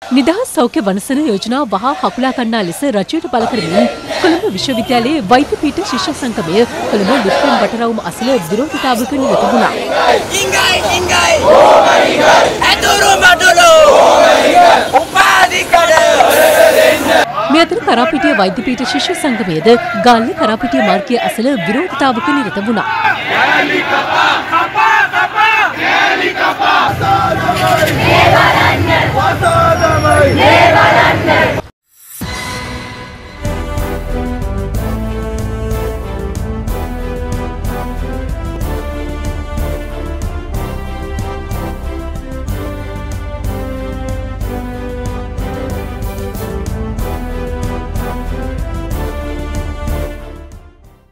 නිදහස් සෞඛ්‍ය වනසන යෝජනා වහා හකුලා ගන්නා ලෙස රජයට බල කරමින් කොළඹ විශ්වවිද්‍යාලයේ වෛද්‍ය පීඨ ශිෂ්‍ය සංගමය කොළඹ ලිප්පන් වටරවුම අසල විරෝධතාවක නිරත වුණා. මේ අතර කරාපිටිය වෛද්‍ය පීඨ ශිෂ්‍ය සංගමයේද ගාල්ල කරාපිටිය මාර්ගයේ අසල විරෝධතාවක නිරත වුණා.